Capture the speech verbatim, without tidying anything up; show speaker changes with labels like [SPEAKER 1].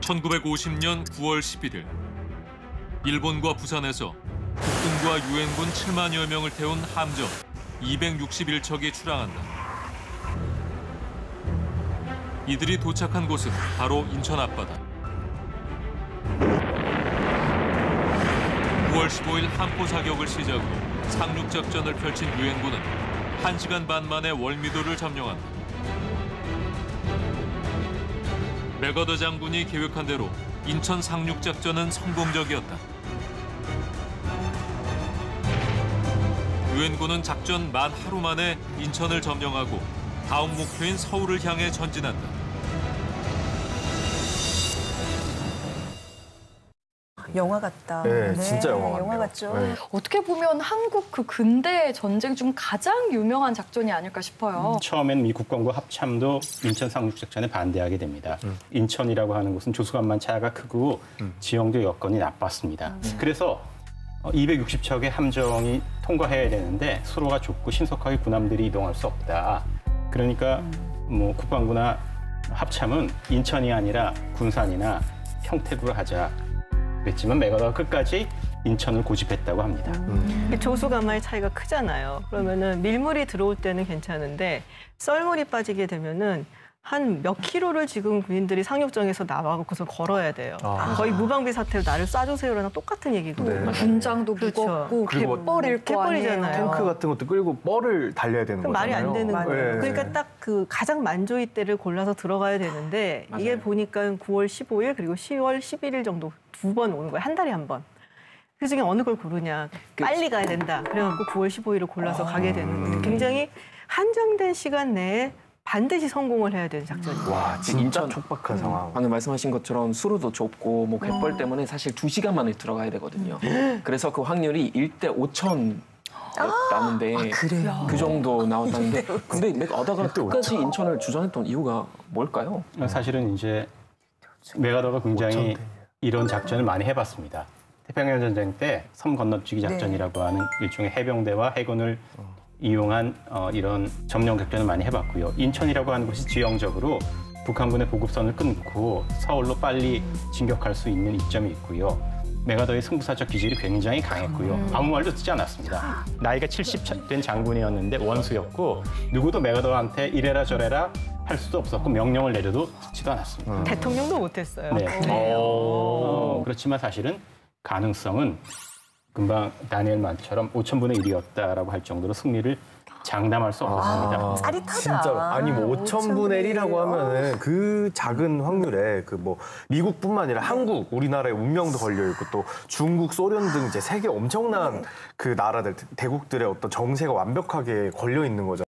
[SPEAKER 1] 천구백오십 년 구월 십일일 일본과 부산에서 국군과 유엔군 칠만여 명을 태운 함정 이백육십일 척이 출항한다. 이들이 도착한 곳은 바로 인천 앞바다. 구월 십오일 함포 사격을 시작으로 상륙작전을 펼친 유엔군은 한 시간 반 만에 월미도를 점령한다. 맥어더 장군이 계획한 대로 인천 상륙작전은 성공적이었다. 유엔군은 작전 만 하루 만에 인천을 점령하고 다음 목표인 서울을 향해 전진한다.
[SPEAKER 2] 영화 같다.
[SPEAKER 3] 네, 진짜 영화 같네요.
[SPEAKER 2] 영화 같죠.
[SPEAKER 3] 네.
[SPEAKER 4] 어떻게 보면 한국 그 근대 전쟁 중 가장 유명한 작전이 아닐까 싶어요.
[SPEAKER 5] 음, 처음엔 미 국방부 합참도 인천 상륙작전에 반대하게 됩니다. 음. 인천이라고 하는 곳은 조수간만 차가 크고 음. 지형도 여건이 나빴습니다. 음. 그래서 이백육십 척의 함정이 통과해야 되는데 수로가 좁고 신속하게 군함들이 이동할 수 없다. 그러니까 음. 뭐 국방부나 합참은 인천이 아니라 군산이나 평택으로 하자. 그랬지만 맥어더가 끝까지 인천을 고집했다고 합니다.
[SPEAKER 6] 음. 조수간만의 차이가 크잖아요. 그러면은 밀물이 들어올 때는 괜찮은데 썰물이 빠지게 되면은 한 몇 킬로를 지금 군인들이 상륙정에서 나와서 그래서 걸어야 돼요. 아. 거의 무방비 사태로 나를 쏴주세요라는 똑같은 얘기거든요.
[SPEAKER 4] 네. 군장도
[SPEAKER 6] 그렇죠.
[SPEAKER 4] 무겁고
[SPEAKER 3] 그리고
[SPEAKER 4] 갯벌일 거 아니에요.
[SPEAKER 6] 갯벌이잖아요.
[SPEAKER 3] 탱크 같은 것도 끌고 뻘을 달려야 되는 거잖아요.
[SPEAKER 6] 말이 안 되는 거예요.
[SPEAKER 3] 네.
[SPEAKER 6] 그러니까 딱 그 가장 만조이 때를 골라서 들어가야 되는데 맞아요. 이게 보니까 구월 십오일 그리고 시월 십일일 정도 두 번 오는 거예요. 한 달에 한 번. 그 중에 어느 걸 고르냐. 빨리 가야 된다. 그래갖고 구월 십오일을 골라서 아. 가게 되는 거예요. 굉장히 한정된 시간 내에 반드시 성공을 해야 되는 작전이에요.
[SPEAKER 3] 와, 진짜
[SPEAKER 7] 인천,
[SPEAKER 3] 촉박한
[SPEAKER 7] 음,
[SPEAKER 3] 상황.
[SPEAKER 7] 방금 말씀하신 것처럼 수로도 좁고 뭐 갯벌 때문에 사실 두 시간 만에 들어가야 되거든요. 그래서 그 확률이 일 대 오천 나는데
[SPEAKER 2] 아,
[SPEAKER 7] 그 정도 나왔다는데 근데 맥어더가 끝까지 인천을 주전했던 이유가 뭘까요?
[SPEAKER 5] 사실은 이제 맥어더가 굉장히 이런 작전을 많이 해봤습니다. 태평양 전쟁 때 섬 건너뛰기 작전이라고 네. 하는 일종의 해병대와 해군을 이용한 어, 이런 점령 작전을 많이 해봤고요. 인천이라고 하는 곳이 지형적으로 북한군의 보급선을 끊고 서울로 빨리 진격할 수 있는 이점이 있고요. 맥어더의 승부사적 기질이 굉장히 강했고요. 음. 아무 말도 쓰지 않았습니다. 나이가 칠십 된 장군이었는데 원수였고 누구도 맥어더한테 이래라 저래라 할 수도 없었고 명령을 내려도 듣지도 않았습니다.
[SPEAKER 6] 음. 대통령도 못했어요.
[SPEAKER 5] 네. 어, 그렇지만 사실은 가능성은 금방 다니엘 만처럼 오천분의 일이었다라고 할 정도로 승리를 장담할 수 없었습니다.
[SPEAKER 2] 아, 짜릿하다.
[SPEAKER 3] 진짜로. 아니 뭐 오천분의 일이라고 하면은 그 작은 확률에 그 뭐 미국뿐만 아니라 한국, 우리나라의 운명도 걸려 있고 또 중국, 소련 등 이제 세계 엄청난 그 나라들, 대국들의 어떤 정세가 완벽하게 걸려 있는 거죠.